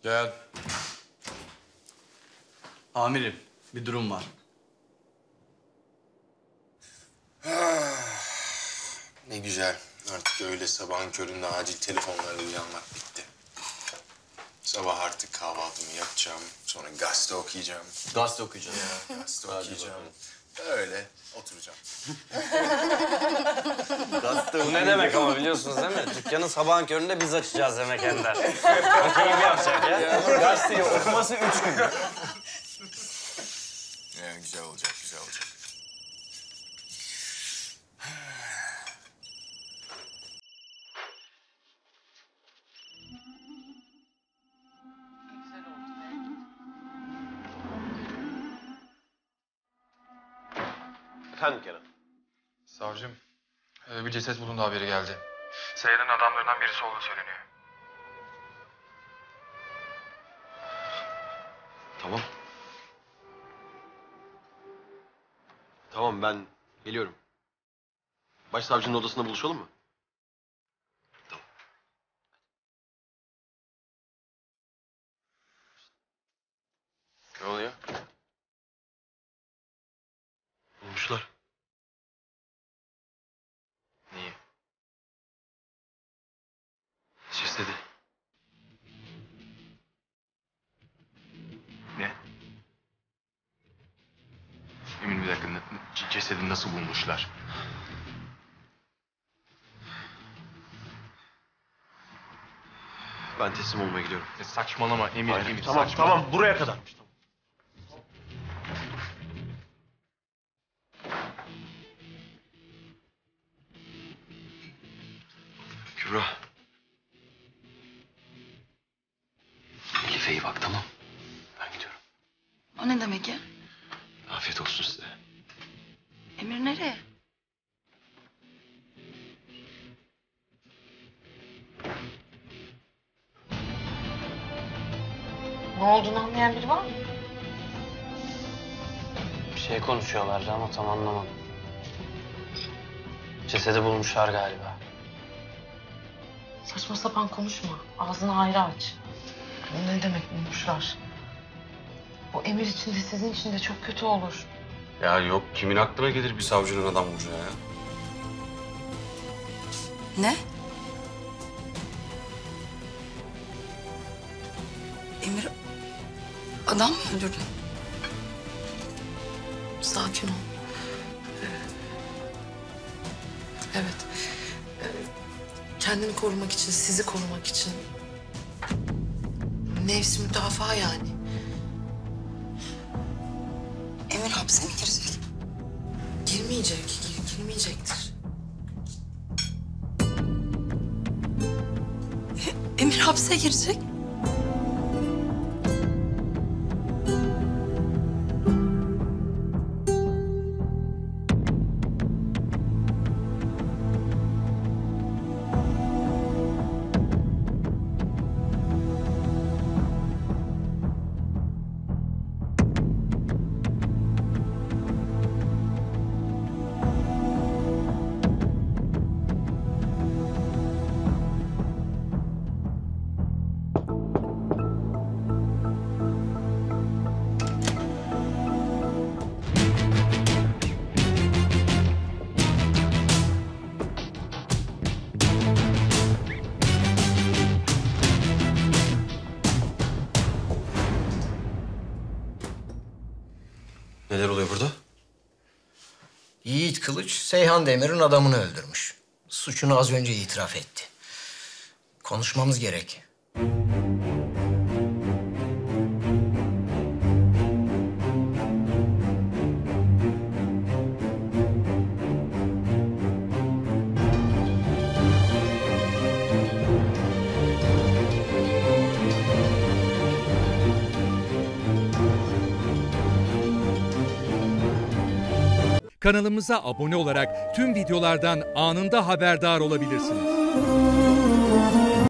Gel. Amirim, bir durum var. Ne güzel. Artık öyle sabahın köründe acil telefonlarla uyanmak bitti. Sabah artık kahvaltımı yapacağım. Sonra gazete okuyacağım. Gazete okuyacağız. Gazete okuyacağım. Öyle oturacağım. Bu ne demek ama biliyorsunuz değil mi? Dükkanı sabahın köründe biz açacağız demek Ender. Bakın gibi yapacak ya. Gazeteyi okuması 3 gün. Güzel olacak, güzel olacak. Efendim Kenan? Savcım, bir ceset bulundu haberi geldi. Seyhan'ın adamlarından birisi olduğu söyleniyor. Tamam. Tamam ben geliyorum. Başsavcının odasında buluşalım mı? Tamam. Ne oluyor? Bulmuşlar. Niye? Cesedi. Ne? Emin bir dakika, cesedi nasıl bulmuşlar? Ben teslim olmaya gidiyorum. Saçmalama Emir, Hayır, Emir, tamam saçmalama. tamam buraya kadarmış. Tamam. Kübra. Elif'e iyi bak tamam. Ben gidiyorum. O ne demek ya? Afiyet olsun size. Emir nereye? Ne olduğunu anlayan biri var mı? Bir şey konuşuyorlardı ama tam anlamadım. Cesedi bulmuşlar galiba. Saçma sapan konuşma. Ağzını ayrı aç. Bu ne demek bulmuşlar? Bu Emir için de sizin için de çok kötü olur. Ya yok kimin aklına gelir bir savcının adam vuracağı ya? Ne? Emir adam mı öldürdü? Sakin ol. Evet. Kendini korumak için, sizi korumak için. Nefsi müdafaa yani. Emir hapse mi girecek? Girmeyecek, girmeyecektir. Emir hapse girecek. Neler oluyor burada? Yiğit Kılıç, Seyhan Demir'in adamını öldürmüş. Suçunu az önce itiraf etti. Konuşmamız gerek. Kanalımıza abone olarak tüm videolardan anında haberdar olabilirsiniz.